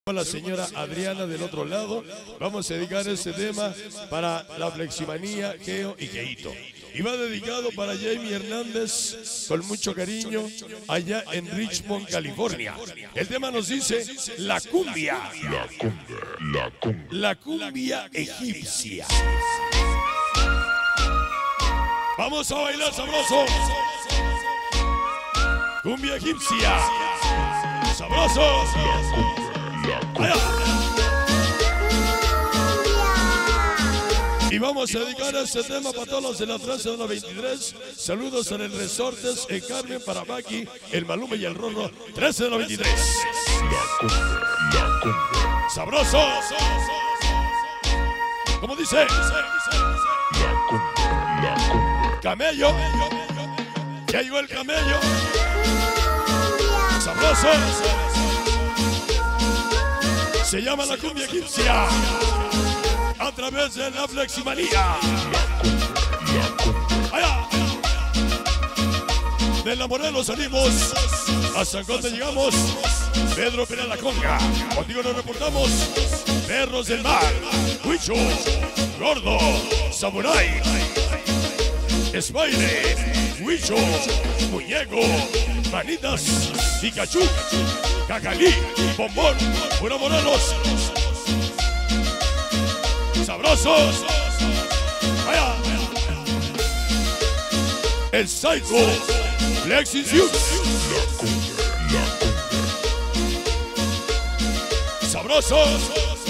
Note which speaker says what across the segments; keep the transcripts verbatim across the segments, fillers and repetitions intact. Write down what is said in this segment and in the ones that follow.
Speaker 1: A la señora Adriana del otro lado, vamos a dedicar este tema para la Fleximanía, Geo y Geito. Y va dedicado para Jamie Hernández, con mucho cariño, allá en Richmond, California. El tema nos dice la cumbia.
Speaker 2: La cumbia, la cumbia.
Speaker 1: La cumbia egipcia. Vamos a bailar sabroso. Cumbia egipcia. Sabroso.
Speaker 2: La cumbia, la cumbia.
Speaker 1: Y vamos a dedicar este tema para todos los de la trece de la veintitrés. Saludos en el Resortes, en Carmen, para Maki, el Maluma y el Rorro, trece de la veintitrés.
Speaker 2: La cumbia, la cumbia.
Speaker 1: Sabroso. ¿Cómo dice?
Speaker 2: La cumbia, la cumbia.
Speaker 1: Camello. Ya llegó el camello. Sabroso. Se llama la cumbia egipcia. A través de la Fleximanía.
Speaker 2: La cumbia.
Speaker 1: Allá. De la Morelos salimos. A San Conde llegamos. Pedro Pérez la Conga. Contigo nos reportamos. Perros del mar. Huicho. Gordo. Samurai. Spider. Huicho. Muñeco. Manitas. Pikachu. Cacalí. Bombón. Pura Morelos. Sabrosos. Vaya. El Psycho. Lexis Hughes.
Speaker 2: La cumbia, la cumbia.
Speaker 1: Sabrosos.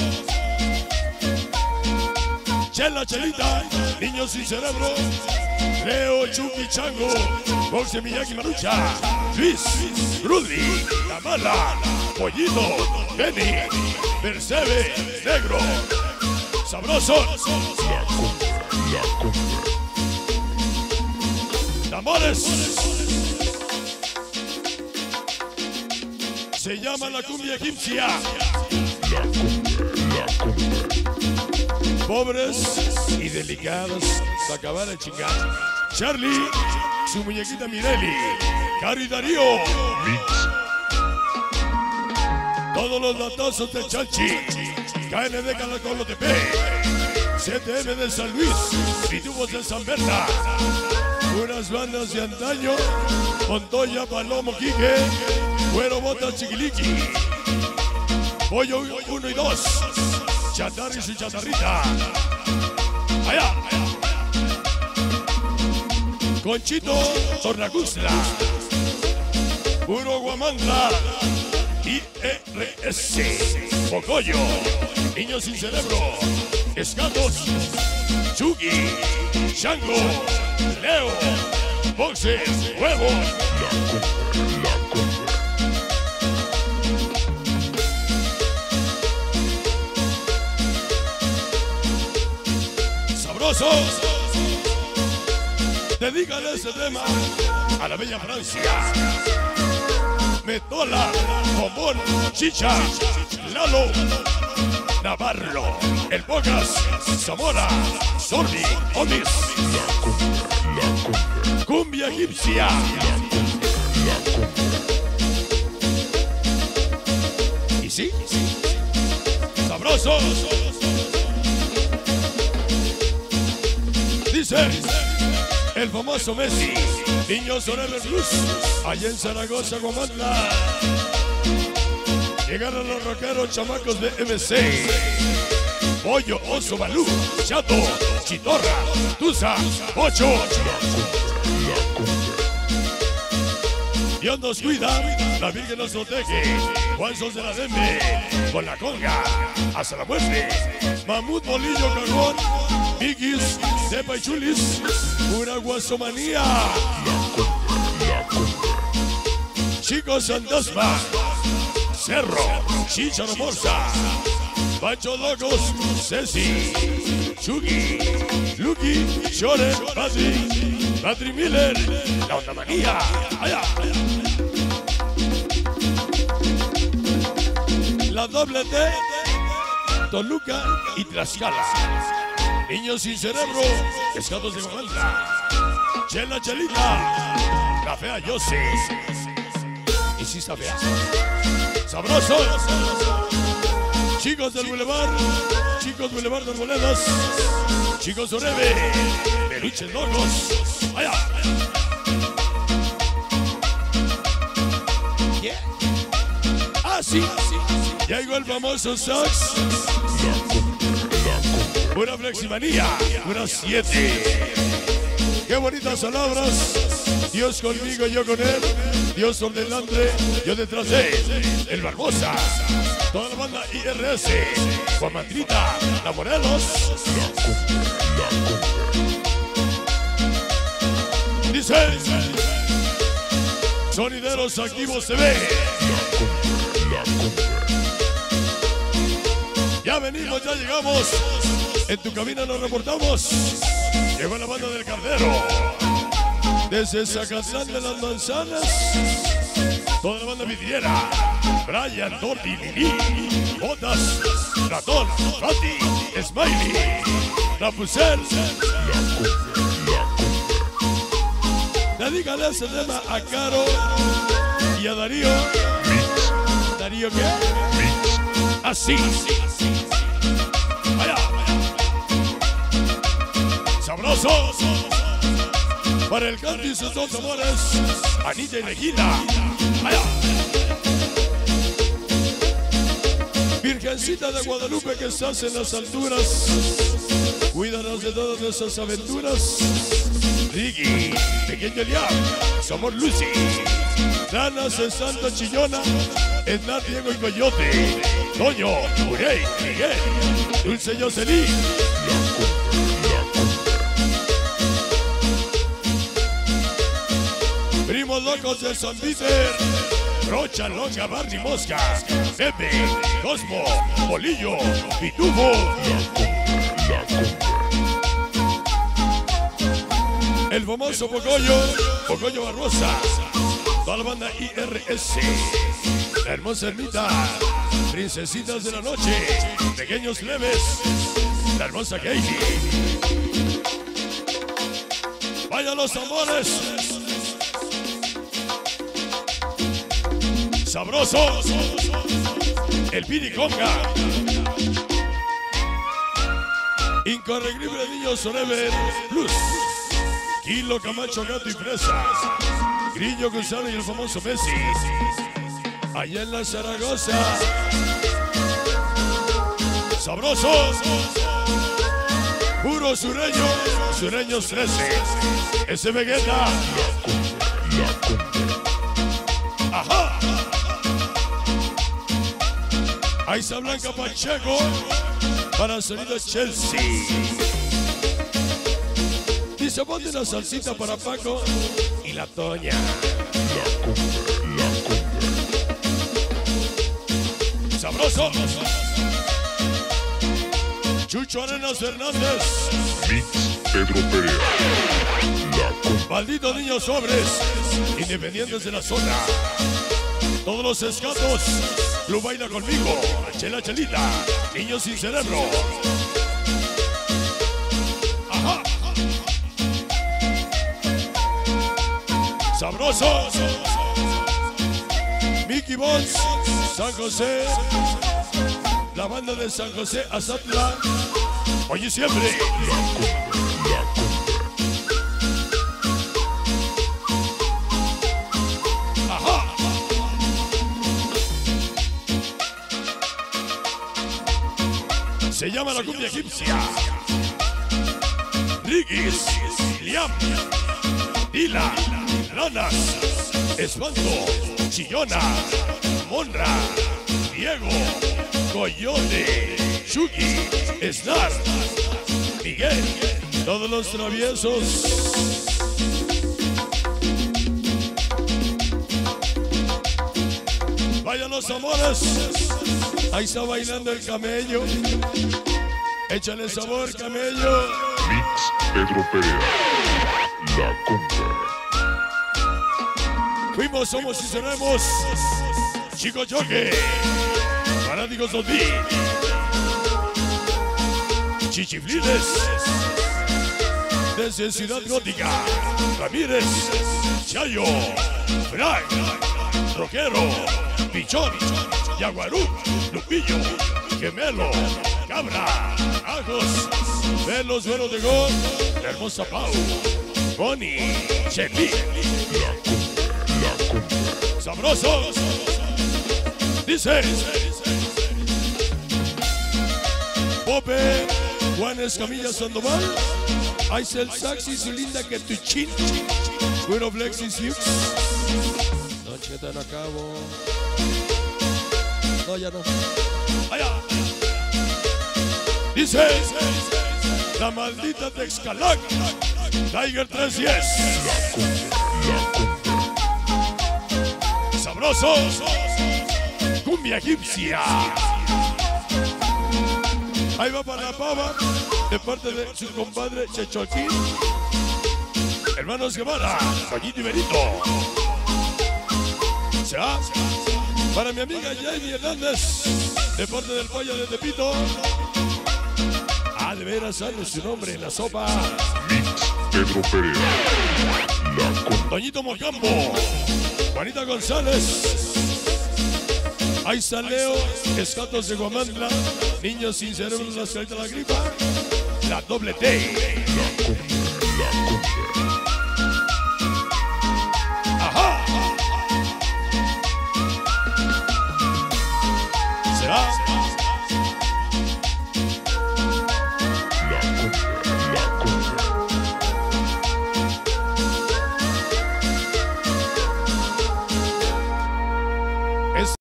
Speaker 1: Chela Chelita. Niños sin cerebro. Leo Chucky Chango. Boxe Miyagi Marucha. Luis. Rudy. Kamala. Pollito. Benny. Percebe. Negro. Sabroso.
Speaker 2: La cumbia, la cumbia.
Speaker 1: Tambores. Se llama la cumbia egipcia.
Speaker 2: La cumbia, la cumbia.
Speaker 1: Pobres y delicados. Se acabar de chingar. Charlie. Su muñequita Mireli. Cari Darío.
Speaker 2: Mix.
Speaker 1: Todos los latazos de Chachi. K N D Calacolo T P. C T M de San Luis. Pitubos de San Berta. Unas bandas de antaño. Montoya, Palomo, Quique. Güero, Botas, Chiquiliqui. Pollo uno y dos. Chatarri y su chatarrita. Allá. Conchito, Tornacustla. Puro Guamandra. I R S. Pocoyo. Niños sin cerebro. Escatos. Chucky. Chango. Leo. Boxes. Huevo.
Speaker 2: La cumbia, la cumbia.
Speaker 1: Sabrosos. Dedícale ese tema a la bella Francia. Metola, Bombón, Chicha, Lalo, Navarro, El Pocas, Zamora, Sordi, Otis.
Speaker 2: La cumbia, la cumbia.
Speaker 1: Cumbia egipcia.
Speaker 2: La cumbia.
Speaker 1: ¿Y sí? Sabrosos. Dice el famoso Messi. Niños Forever Blues. Allá en Zaragoza, Guamantla. Llegaron los rockeros chamacos de M C. Pollo, Oso, Balú, Chato, Chitorra, Tusa, Ocho.
Speaker 2: La cumbia.
Speaker 1: Dios nos cuida, la Virgen nos protege. Juanzos de la Deme, con la conga, hasta la muerte. Mamut, Bolillo, Cagón, Miguis, Cepa y Chulis. Pura guasomanía.
Speaker 2: La cumbia.
Speaker 1: Chicos Fantasma, Cerro, Chicharo Morsa, Pancho Locos, Ceci, Chucky, Lucky, Chore, Patri, Patri Miller, La Onda Manía, allá. La doble T, Toluca y Tlaxcala. Niños sin cerebro, pescados de Guamantla. Chela Chelita, la fea Yossi. Y si está fea. Sabroso. Chicos del Boulevard, chicos Boulevard de Arboledas, chicos Orebe, peluches locos. Allá. Yeah. Ah, sí. Ya llegó el famoso sax. Una fleximanía, una siete. Qué bonitas palabras. Dios conmigo, yo con él. Dios por delante, yo detrás de él. El Barbosa. Toda la banda I R S. Juan Mandrita, La Morelos. Dice: Sonideros Activos T V. Ya venimos, ya llegamos. En tu cabina nos reportamos. Llegó la banda del Cardero. Desde Zacatlán de las Manzanas. Toda la banda vidriera. Brian, Torti, Lili, Botas, Ratón, Fati, Smiley, Rapunzel. Dedícale ese tema a Caro y a Darío. ¿Darío qué? Así. Vaya. Sabrosos. Para el canto y sus dos amores, Anita y Regina. Vaya. Virgencita de Guadalupe que estás en las alturas, cuídanos de todas nuestras aventuras. Ricky, Pequeño Liam, Somos Lucy, Danas en Santa Chillona, Edna, Diego y Coyote, Toño, Urey, Miguel, Dulce Jocelyn. Primos locos de San Peter, Rocha, Longa, Barney, Mosca, Pepe, Cosmo, Bolillo, Pitufo. El famoso Pocoyo, Pocoyo Barbosa, toda la banda I R S, la hermosa ermita, princesitas de la noche, pequeños leves, la hermosa Katie. Vaya los amores. Sabrosos, el Piriconga, Incorregible Niño Sorever Plus, Kilo, Camacho, Gato y Fresa, Grillo, Gusano y el famoso Messi, allá en la Zaragoza. Sabrosos, puro sureño, sureños trece, ese Vegeta. Ajá. Aiza Blanca Pacheco para sonido Chelsea. Dice: ponte una salsita para Paco y la Toña. Sabroso. Chucho Arenas Hernández.
Speaker 2: Mix Pedro Perea.
Speaker 1: Maldito Niños Sobres, independientes de la zona. Todos los escatos. Club Baila Conmigo, Chela Chelita, Niños Sin Cerebro. Ajá. Sabrosos. Mickey Bones, San José, la banda de San José Azatla. Oye siempre. Se llama la cumbia egipcia. Rigis, Liam, Dila, Ranas, Espanto, Chillona, Monra, Diego, Coyote, Chucky, Snar, Miguel, todos los traviesos. Vayan los amores. Ahí está bailando el camello. Échale sabor, camello.
Speaker 2: Mix Pedro Perea. La cumbia.
Speaker 1: Fuimos, somos y seremos. Chico Choque. Fanáticos dos D. Chichiflines. Desde Ciudad Gótica. Ramírez. Chayo. Frank. Roquero. Pichón. Yaguarú. Lupillo. Gemelo, Cabra, Ajos, de los buenos de gol, la hermosa Pau, Bonnie, Cheli,
Speaker 2: La Cumbia, La Cumbia.
Speaker 1: sabrosos. Dice Pope, Juan Escamilla Sandoval, Aisel Saxi, su linda Ketuchín, Bueno Flexis Hughes. Noche tan a cabo. No, ya no. Allá. Dice la maldita Texcalac, Tiger trescientos diez.
Speaker 2: La Cumbia, La Cumbia.
Speaker 1: Sabrosos. Cumbia egipcia. Ahí va para la pava, de parte de su compadre Chechoquín. Hermanos Guevara, Juanito y Benito. Se va para mi amiga Jamie Hernández, de parte del pollo de Tepito. Ah, de veras sale su nombre en la sopa.
Speaker 2: Mix Pedro Perea. La Cumbia.
Speaker 1: Doñito Mocambo, Juanita González. Ahí está Leo, Escatos de Guamantla, Niños sin cerebro, las caritas de la gripa, la doble T.
Speaker 2: La Cumbia.